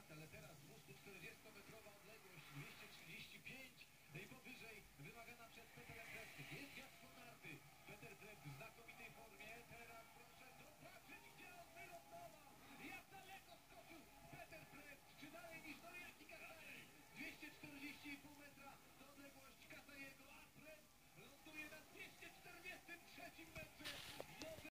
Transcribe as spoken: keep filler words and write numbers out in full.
lat, ale teraz dwieście czterdziestometrowa odległość, dwieście trzydzieści pięć i powyżej wymagana przez Petera Prepty. Jest jak potarty. Peter Prept w znakomitej formie. Teraz proszę zobaczyć, gdzie on wylądował. Jak daleko skoczył Peter Prept. Czy dalej niż do wielki Kasai? dwieście czterdzieści i pół metra to odległość Kasaiego, a Prept ląduje na